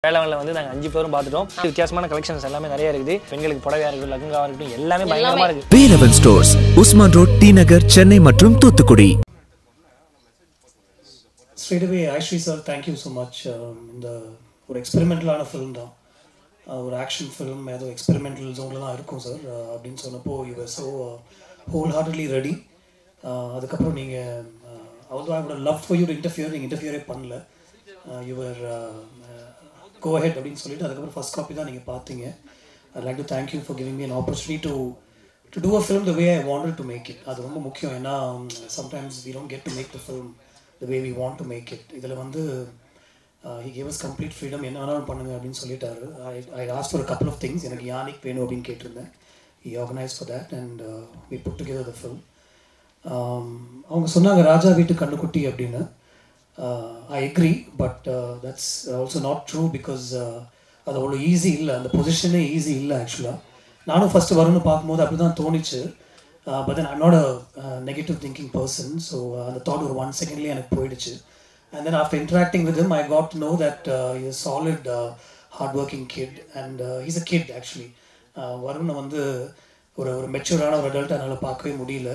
வேளாங்கல்ல வந்து நாங்கள் 5 பேரும் பார்த்துட்டோம். வித்தியாசமான கலெக்ஷன்ஸ் எல்லாமே நிறைய இருக்குது. பெண்களுக்கு புடவையா இருக்கட்டும், லெஹங்காவா இருக்கட்டும், எல்லாமே பயங்கரமா இருக்கு. Velavan stores, Usman road, T Nagar, Chennai மற்றும் Thoothukudi. Straight away, Aishri sir, thank you so much. இந்த ஒரு எக்ஸ்பெரிமெண்டலான ஃபிலிம் தான், ஒரு ஆக்ஷன் ஃபிலிம், ஏதோ எக்ஸ்பெரிமெண்டல் ஜோனில் தான் இருக்கும் சார் அப்படின்னு சொன்னப்போ you were so wholeheartedly ready. அதுக்கப்புறம் நீங்கள் although I would have loved for you to interfere, நீங்கள் இன்டர்ஃபியரே பண்ணல. யுவர் go ahead அப்படின்னு சொல்லிட்டு அதுக்கப்புறம் ஃபர்ஸ்ட் காப்பி தான் நீங்கள் பார்த்தீங்க. I'd like to thank you for giving me an opportunity to do a film the way I wanted to make it. அது ரொம்ப முக்கியம். ஏன்னா sometimes we don't get to make the film the way we want to make it. இதில் வந்து he gave us complete freedom, என்ன வேணாலும் பண்ணுங்க அப்படின்னு சொல்லிட்டாரு. I asked for a couple of things. எனக்கு யானிக் வேணும் அப்படின்னு கேட்டிருந்தேன். He organized for that and we put together the film. அவங்க சொன்னாங்க ராஜா வீட்டு கண்ணுக்குட்டி அப்படின்னு. I agree, but that's also not true because அது அவ்வளோ ஈஸி இல்லை, அந்த பொசிஷனே ஈஸி இல்லை ஆக்சுவலாக. நானும் ஃபஸ்ட்டு வரும்னு பார்க்கும்போது அப்படி தான் தோணிச்சு. But then I'm not a negative thinking person. So அந்த தாட் ஒரு 1 செகண்ட்லேயே எனக்கு போயிடுச்சு. And then after interacting with him, I got to know that he's a solid, hardworking kid and he's a kid actually. வருணை வந்து ஒரு மெச்சூரான ஒரு adult என்னால் பார்க்கவே முடியல.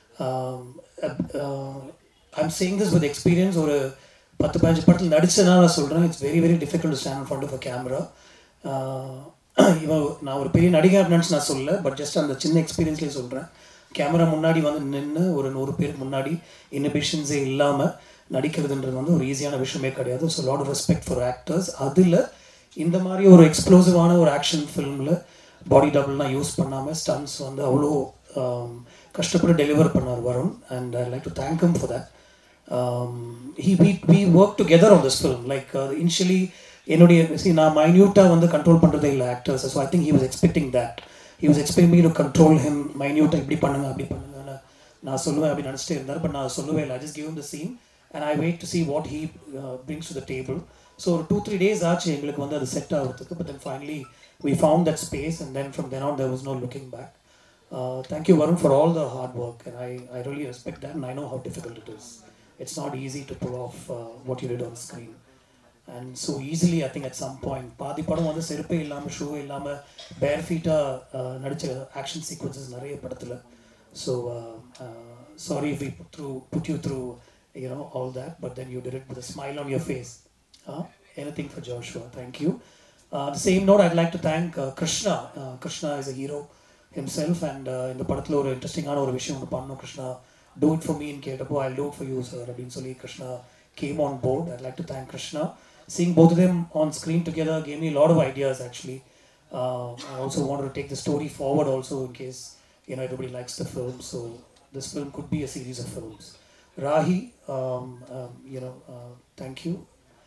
I'm saying this with experience. ஒரு 10-15 படத்தில் நடிச்சதுனா நான் சொல்கிறேன், it's very very difficult to stand in front of a camera. இவன் நான் ஒரு பெரிய நடிகர் நினச்சி நான் சொல்லலை, பட் ஜஸ்ட் அந்த சின்ன எக்ஸ்பீரியன்ஸ்லேயே சொல்கிறேன். கேமரா முன்னாடி வந்து நின்று ஒரு 100 பேருக்கு முன்னாடி இன்ஹிபிஷன்ஸே இல்லாமல் நடிக்கிறதுன்றது வந்து ஒரு ஈஸியான விஷயமே கிடையாது. So lot of respect for actors. அதில் இந்த மாதிரி ஒரு எக்ஸ்ப்ளோசிவான ஒரு ஆக்ஷன் ஃபிலிமில் பாடி டபுள்லாம் யூஸ் பண்ணாமல் ஸ்டன்ஸ் வந்து அவ்வளோ கஷ்டப்பட்டு டெலிவர் பண்ணார் Varun. And I like to thank him for that. we worked together on this film. Like initially என்னுடைய நான் மைன்யூட்டாக வந்து கண்ட்ரோல் பண்ணுறதே இல்லை actors. So I think he was expecting that. He was expecting me to control him. மைன்யூட்டாக இப்படி பண்ணுங்க அப்படி பண்ணுங்கன்னு நான் சொல்லுவேன் அப்படின்னு நினச்சிட்டே இருந்தார். பட் நான் சொல்லவே இல்லை. I just give him the scene and I wait to see what he brings to the table. So ஒரு 2-3 days ஆச்சு எங்களுக்கு வந்து அது செட் ஆகிறதுக்கு. But then finally we found that space and then from then on there was no looking back. Thank you Varun for all the hard work and I really respect that and I know how difficult it is. It's not easy to pull off what you did on screen. And so easily I think at some point பாதி படம் வந்து செருப்பே இல்லாமல் shoe இல்லாமல் பேர் ஃபீட்டாக நடித்த action sequences நிறைய படத்தில். So sorry if we put you through all that, but then you did it with a smile on your face. Anything for Joshua. Thank you. The same note I'd like to thank Krishna. Krishna is a hero himself and இந்த படத்தில் ஒரு இன்ட்ரெஸ்டிங்கான ஒரு விஷயம் ஒன்று பண்ணணும். Krishna do it for me in Ketappo, I'll do it for you sir அப்படின்னு சொல்லி Krishna came on board. I'd like to thank Krishna. Seeing both of them on screen together gave me a lot of ideas actually. I also wanted to take the story forward also in case everybody likes the film. So this film could be a series of films. Rahi, thank you.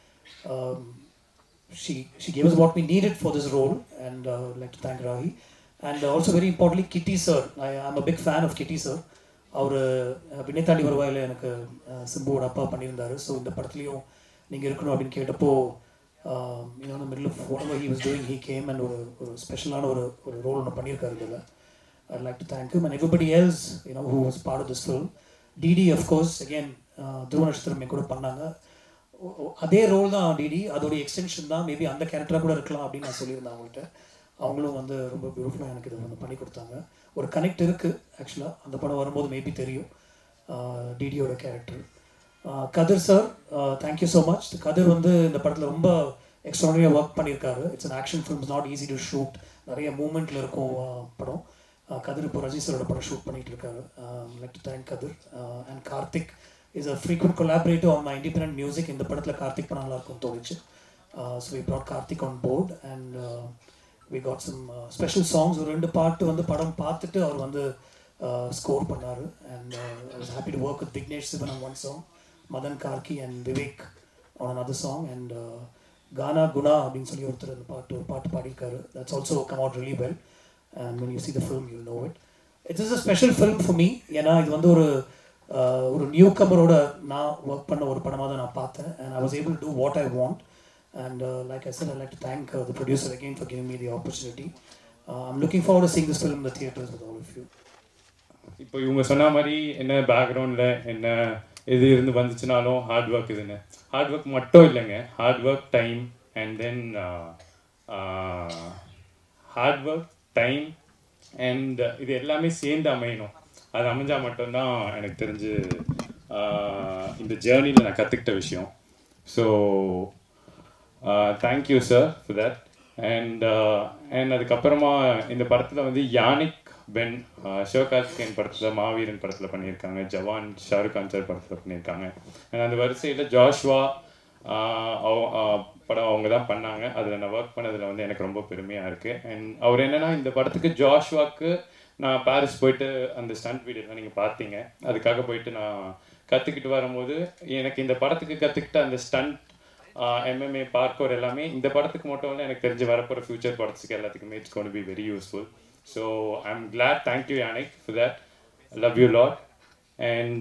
She gave us what we needed for this role and I'd like to thank Rahi. And also very importantly Kitty sir. I'm a big fan of Kitty sir. அவர் வினைத்தாண்டி வருவாயில் எனக்கு சிம்புவோட அப்பா பண்ணியிருந்தார். So இந்த படத்துலையும் நீங்கள் இருக்கணும் அப்படின்னு கேட்டப்போ middle of whatever he was doing he came and ஒரு ஸ்பெஷலான ஒரு ரோல் ஒன்று பண்ணியிருக்காரு இதில். I'd like to thank him and everybody else who was part of this film. DD of course again துருவ நட்சத்திரம் கூட பண்ணாங்க. அதே ரோல் தான் டிடி, அதோடைய எக்ஸ்டென்ஷன் தான். மேபி அந்த கேரக்டராக கூட இருக்கலாம் அப்படின்னு நான் சொல்லியிருந்தேன் அவங்கள்ட்ட. அவங்களும் வந்து ரொம்ப பியூட்டிஃபுல்லாக எனக்கு இதை வந்து பண்ணி கொடுத்தாங்க. ஒரு கனெக்ட் இருக்குது ஆக்சுவலாக. அந்த படம் வரும்போது மேபி தெரியும் டிடியோட character. Kathir sir, thank you so much. Kathir வந்து இந்த படத்தில் ரொம்ப எக்ஸ்ட்ராடனரியாக ஒர்க் பண்ணியிருக்காரு. It's an action film, is not easy to shoot. நிறைய மூமெண்ட்டில் இருக்கும் படம். கதிர் இப்போ ரஜினி சாரோட படம் ஷூட் பண்ணிகிட்டு இருக்காரு. Like to thank Karthik. And Karthik is a frequent collaborative on my independent music. இந்த படத்தில் கார்த்திக் பண்ண நல்லாயிருக்கும் தோணுச்சு. So we brought Karthik on board and we got some special songs. ஒரு 2 பாட்டு வந்து படம் பார்த்துட்டு அவர் வந்து ஸ்கோர் பண்ணார். and I was happy to work with Vignesh Sivan on one song, Madan Karki and Vivek on another song and Gana Guna அப்படின்னு சொல்லி ஒருத்தர் அந்த ஒரு பாட்டு பாடியிருக்காரு. That's also come out really well and when you see the film you'll know it. It is a special film for me. ஏன்னா இது வந்து ஒரு நியூ கமரோட நான் ஒர்க் பண்ண ஒரு படமாக தான் நான் பார்த்தேன் and I was able to do what I want. And like I said, I'd like to thank the producer again for giving me the opportunity. I'm looking forward to seeing this film in the theaters with all of you. இப்போ இவங்க சொன்ன மாதிரி என்ன பேக்ரவுண்டில் என்ன இது இருந்து வந்துச்சுனாலும் ஹார்ட் ஒர்க் இதுன்னு. ஹார்ட் ஒர்க் மட்டும் இல்லைங்க, hard work, time and then hard work, time and இது எல்லாமே சேர்ந்து அமையணும். அது அமைஞ்சால் மட்டும்தான் எனக்கு தெரிஞ்சு இந்த ஜேர்னியில் நான் கற்றுக்கிட்ட விஷயம். So thank you sir for that. And அதுக்கப்புறமா இந்த படத்தில் வந்து யானிக் பென் சிவகார்த்திகேயன் படத்தில், மாவீரன் படத்தில் பண்ணியிருக்காங்க, ஜவான் ஷாருக் கான் சார் படத்தில் பண்ணியிருக்காங்க. அண்ட் அந்த வரிசையில் ஜாஷ்வா படம் அவங்க தான் பண்ணாங்க. அதில் நான் ஒர்க் பண்ணதில் வந்து எனக்கு ரொம்ப பெருமையாக இருக்குது. அண்ட் அவர் என்னென்னா, இந்த படத்துக்கு ஜாஷ்வாக்கு நான் பாரிஸ் போயிட்டு அந்த ஸ்டண்ட் வீடியோலாம் நீங்கள் பார்த்தீங்க, அதுக்காக போயிட்டு நான் கற்றுக்கிட்டு வரும்போது எனக்கு இந்த படத்துக்கு கற்றுக்கிட்ட அந்த ஸ்டண்ட் MMA பார்க்கோர் எல்லாமே இந்த படத்துக்கு மட்டும் இல்லை, எனக்கு தெரிஞ்சு வரப்போகிற ஃபியூச்சர் படத்துக்கு எல்லாத்துக்குமே it's gonna be very useful. So I am glad. Thank you Yannick for that. Love you lot. And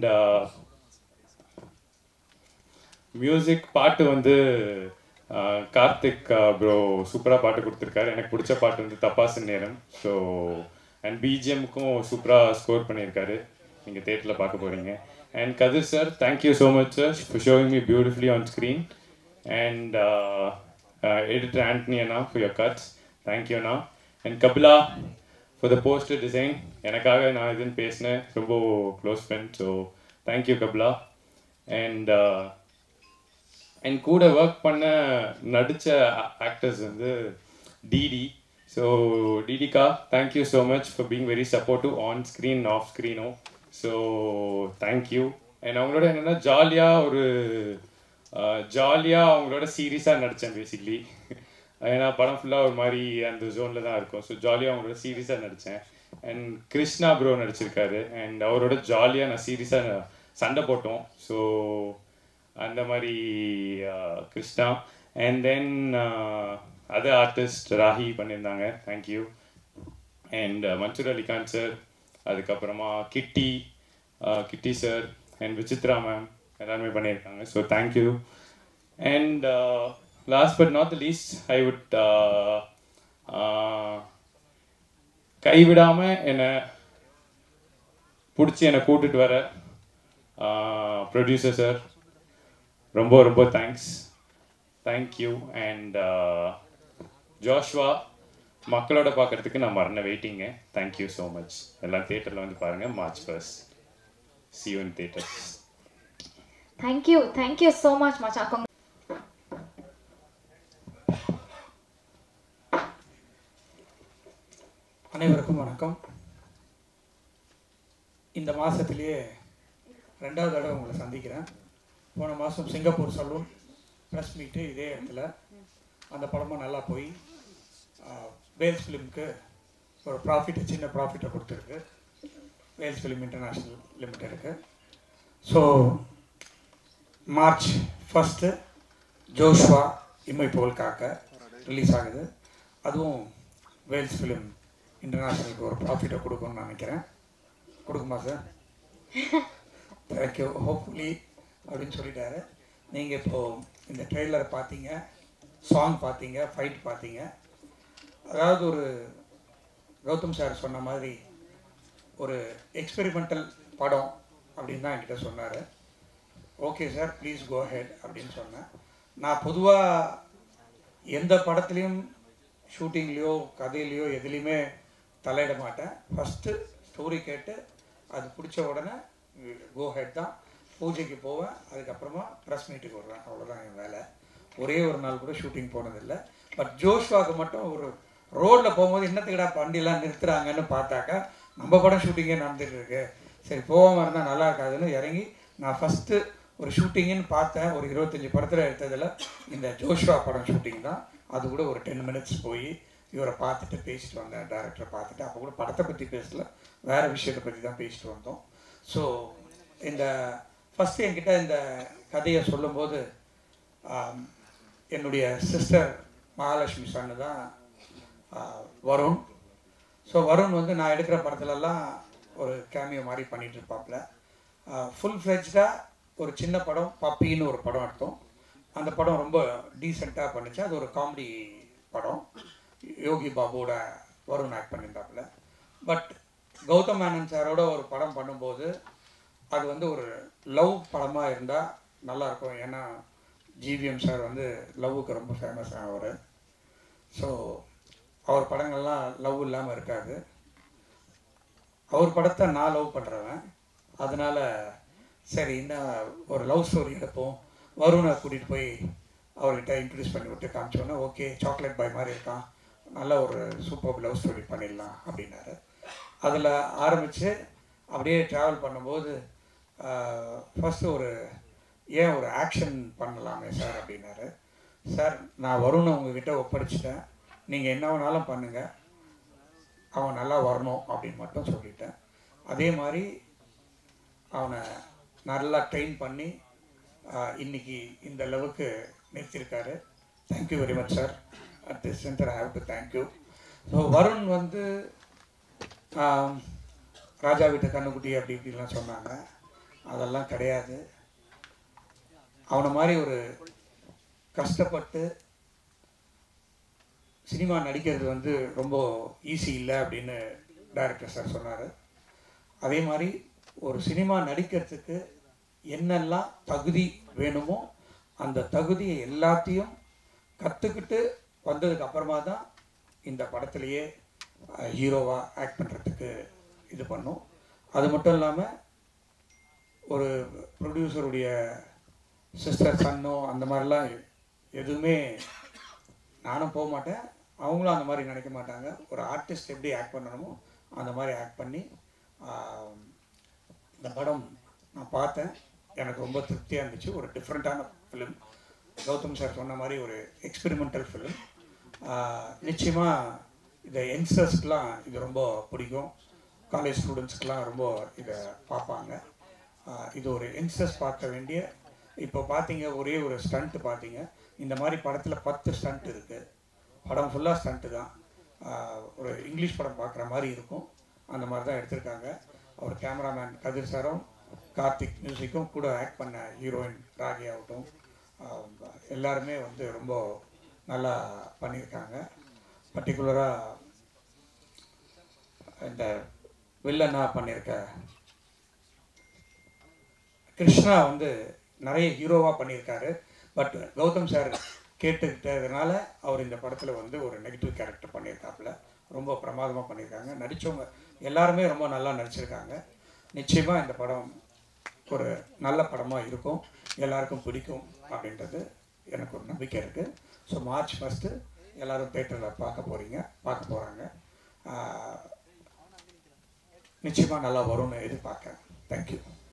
music பாட்டு வந்து கார்த்திக் ப்ரோ சூப்பராக பாட்டு கொடுத்துருக்காரு. எனக்கு பிடிச்ச பாட்டு வந்து தப்பாசு நேரம். ஸோ அண்ட் பிஜிஎம்முக்கும் சூப்பராக ஸ்கோர் பண்ணியிருக்காரு. நீங்கள் தேட்டரில் பார்க்க போகிறீங்க. And Kathir sir, thank you so much sir for showing me beautifully on screen. And editor Anthony Anna for your cuts. Thank you Anna. And Kabila for the poster design. எனக்காக நான் இதுன்னு பேசினேன், ரொம்ப close friend. So thank you Kapila. And என் கூட work பண்ண நடித்த actors வந்து டிடி. ஸோ டிடிகா, thank you so much for being very supportive on screen off ஸ்க்ரீனோ. So thank you. அண்ட் அவங்களோட என்னென்னா ஜாலியாக அவங்களோட சீரியஸாக நடித்தேன் பேசிக்லி. ஏன்னா படம் ஃபுல்லாக ஒரு மாதிரி அந்த ஜோனில் தான் இருக்கும். ஸோ ஜாலியாக அவங்களோட சீரியஸாக நடித்தேன். அண்ட் கிருஷ்ணா ப்ரோ நடிச்சிருக்காரு. அண்ட் அவரோட ஜாலியாக நான் சீரியஸாக சண்டை போட்டோம். ஸோ அந்த மாதிரி Krishna. And then other artist Rahi பண்ணியிருந்தாங்க, thank you. And Mansoor Ali Khan sir, அதுக்கப்புறமா Kitty sir and Vichitra ma'am எல்லாருமே பண்ணியிருக்காங்க. So thank you. And last but not the least, I would கைவிடாமல் என்னை பிடிச்சி என்னை கூட்டிட்டு வர ப்ரொடியூசர் சார், ரொம்ப ரொம்ப தேங்க்ஸ். தேங்க்யூ. அண்ட் ஜோஷ்வா, மக்களோட பார்க்குறதுக்கு நான் மறந்த வெயிட்டிங்க. Thank you so much. எல்லாம் தியேட்டரில் வந்து பாருங்கள் March 1st. See you in theaters. Thank you so much Macha. அனைவருக்கும் வணக்கம். இந்த மாதத்திலேயே 2வது தடவை உங்களை சந்திக்கிறேன். போன மாதம் சிங்கப்பூர் சலூன் ப்ரெஸ் மீட்டு இதே இடத்துல, அந்த படமும் நல்லா போய் வேல்ஸ் ஃபிலிமுக்கு ஒரு சின்ன ப்ராஃபிட்டை கொடுத்துருக்கு, வேல்ஸ் ஃபிலிம் இன்டர்நேஷ்னல் லிமிட்டெடுக்கு. ஸோ March 1st ஜோஷ்வா இம்மை புகழ் காக்க ரிலீஸ் ஆகுது. அதுவும் வேல்ஸ் ஃபிலிம் இன்டர்நேஷ்னலுக்கு ஒரு ப்ராஃபிட்டை கொடுக்கணும்னு நினைக்கிறேன். கொடுக்குமா சார்? தேங்க்யூ. ஹோப்ஃபுல்லி அப்படின்னு சொல்லிட்டாரு. நீங்கள் இப்போது இந்த ட்ரெய்லர் பார்த்தீங்க, சாங் பார்த்தீங்க, ஃபைட் பார்த்தீங்க. அதாவது ஒரு கௌதம் சார் சொன்ன மாதிரி ஒரு எக்ஸ்பெரிமெண்டல் படம் அப்படின்னு தான் என்கிட்ட சொன்னார். Okay sir, please go ahead அப்படின்னு சொன்னேன். நான் பொதுவாக எந்த படத்துலேயும் ஷூட்டிங்லேயோ கதையிலையோ எதுலேயுமே தலையிட மாட்டேன். ஃபஸ்ட்டு ஸ்டோரி கேட்டு அது பிடிச்ச உடனே கோ ஹெட் தான். பூஜைக்கு போவேன், அதுக்கப்புறமா ப்ரெஸ் மீட்டுக்கு வருவேன். அவ்வளோதான் என் வேலை. ஒரே ஒரு நாள் கூட ஷூட்டிங் போனதில்லை. பட் ஜோஷ்வாக்கு மட்டும் ஒரு ரோட்டில் போகும்போது இன்னத்துக்கடா வண்டியெல்லாம் நிறுத்துறாங்கன்னு பார்த்தாக்கா நம்ம படம் ஷூட்டிங்கே நடந்துகிட்டு இருக்கு, சரி போகாமல் இருந்தால் நல்லா இருக்காதுன்னு இறங்கி நான் ஃபஸ்ட்டு ஒரு ஷூட்டிங்குன்னு பார்த்தேன். ஒரு 25 படத்தில் எடுத்ததில் இந்த ஜோஷ்வா படம் ஷூட்டிங் தான். அது கூட ஒரு 10 minutes போய் இவரை பார்த்துட்டு பேசிட்டு வந்தேன், டைரக்டரை பார்த்துட்டு. அப்போ கூட படத்தை பற்றி பேசல, வேறு விஷயத்தை பற்றி தான் பேசிட்டு வந்தோம். ஸோ இந்த ஃபஸ்ட்டு என்கிட்ட இந்த கதையை சொல்லும்போது என்னுடைய சிஸ்டர் மகாலட்சுமி சன்னு தான் வருண். ஸோ வருண் வந்து நான் எடுக்கிற படத்துலலாம் ஒரு கேமியோ மாதிரி பண்ணிகிட்டு இருப்பாப்புல. ஃபுல் ஃப்ளெஜ்டாக ஒரு சின்ன படம் பப்பின்னு ஒரு படம் எடுத்தோம். அந்த படம் ரொம்ப டீசெண்டாக பண்ணிச்சு. அது ஒரு காமெடி படம். யோகி பாபுவோட வருண் ஆக்ட் பண்ணியிருந்தாப்புல. பட் கௌதம் மேனன் சாரோட ஒரு படம் பண்ணும்போது அது வந்து ஒரு லவ் படமாக இருந்தால் நல்லாயிருக்கும். ஏன்னா ஜிவிஎம் சார் வந்து லவ்வுக்கு ரொம்ப ஃபேமஸ் ஆனவர். ஸோ அவர் படங்கள்லாம் லவ் இல்லாமல் இருக்காது. அவர் படத்தை நான் லவ் பண்ணுறவன். அதனால் சரி இன்னும் ஒரு லவ் ஸ்டோரி எடுப்போம், வருணை கூட்டிகிட்டு போய் அவர்கிட்ட இன்ட்ரடியூஸ் பண்ணி விட்டு காமிச்சோன்னே ஓகே சாக்லேட் பாய் மாதிரி இருக்கான், நல்ல ஒரு சூப்பர் லவ் ஸ்டோரி பண்ணிடலாம் அப்படின்னாரு. அதில் ஆரம்பித்து அப்படியே ட்ராவல் பண்ணும்போது ஃபஸ்ட்டு ஏன் ஒரு ஆக்ஷன் பண்ணலாமே சார் அப்படின்னாரு. சார் நான் வருணை உங்ககிட்ட ஒப்படைச்சிட்டேன், நீங்கள் என்ன வேணாலும் பண்ணுங்கள், அவன் நல்லா வரணும் அப்படின்னு மட்டும் சொல்லிட்டேன். அதே மாதிரி அவனை நல்லா ட்ரெயின் பண்ணி இன்றைக்கி இந்த அளவுக்கு நிறுத்தியிருக்காரு. Thank you very much sir. At this centre I have to thank you. So Varun வந்து ராஜா வீட்டு கண்ணுக்குட்டி அப்படி இப்படிலாம் சொன்னாங்க, அதெல்லாம் கிடையாது. அவனை மாதிரி ஒரு கஷ்டப்பட்டு சினிமா நடிக்கிறது வந்து ரொம்ப ஈஸி இல்லை அப்படின்னு டைரக்டர் சார் சொன்னார். அதே மாதிரி ஒரு சினிமா நடிக்கிறதுக்கு என்னெல்லாம் தகுதி வேணுமோ அந்த தகுதியை எல்லாத்தையும் கற்றுக்கிட்டு வந்ததுக்கு அப்புறமா தான் இந்த படத்துலையே ஹீரோவாக ஆக்ட் பண்ணுறதுக்கு இது பண்ணும். அது மட்டும் இல்லாமல் ஒரு ப்ரொடியூசருடைய சிஸ்டர் சன்னோ அந்த மாதிரிலாம் எதுவுமே நானும் போக மாட்டேன், அவங்களும் அந்த மாதிரி நினைக்க மாட்டாங்க. ஒரு ஆர்டிஸ்ட் எப்படி ஆக்ட் பண்ணணுமோ அந்த மாதிரி ஆக்ட் பண்ணி இந்த படம் நான் பார்த்தேன், எனக்கு ரொம்ப திருப்தியாக இருந்துச்சு. ஒரு டிஃப்ரெண்ட்டான ஃபிலிம், கௌதம் சார் சொன்ன மாதிரி ஒரு எக்ஸ்பெரிமெண்டல் ஃபிலிம். நிச்சயமாக இதை யங்ஸ்டர்ஸ்க்கெலாம் இது ரொம்ப பிடிக்கும், காலேஜ் ஸ்டூடெண்ட்ஸ்க்கெலாம் ரொம்ப இதை பார்ப்பாங்க. இது ஒரு யங்ஸ்டர்ஸ் பார்க்க வேண்டிய. இப்போ பார்த்தீங்க ஒரே ஒரு ஸ்டண்ட்டு பார்த்தீங்க, இந்த மாதிரி படத்தில் 10 ஸ்டண்ட் இருக்குது. படம் ஃபுல்லாக ஸ்டண்ட்டு தான். ஒரு இங்கிலீஷ் படம் பார்க்குற மாதிரி இருக்கும், அந்த மாதிரி தான் எடுத்திருக்காங்க. அவர் கேமராமேன் கதிர் சாரும் கார்த்திக் மியூசிக்கும் கூட ஆக்ட் பண்ண ஹீரோயின் ராகி ஆகட்டும், எல்லாருமே வந்து ரொம்ப நல்லா பண்ணியிருக்காங்க. பர்டிகுலராக இந்த வில்லனாக பண்ணியிருக்க கிருஷ்ணா வந்து நிறைய ஹீரோவாக பண்ணியிருக்காரு. பட் கௌதம் சார் கேட்டுக்கிட்டதுனால அவர் இந்த படத்தில் வந்து ஒரு நெகட்டிவ் கேரக்டர் பண்ணியிருக்காப்புல. ரொம்ப பிரமாதமாக பண்ணியிருக்காங்க. நடித்தவங்க எல்லாருமே ரொம்ப நல்லா நடிச்சிருக்காங்க. நிச்சயமாக இந்த படம் ஒரு நல்ல படமாக இருக்கும், எல்லாருக்கும் பிடிக்கும் அப்படின்றது எனக்கு ஒரு நம்பிக்கை இருக்குது. ஸோ மார்ச் 1 எல்லோரும் தேட்டரில் பார்க்க போகிறாங்க. நிச்சயமாக நல்லா வரும்னு எதிர்பார்க்குறேன். தேங்க்யூ.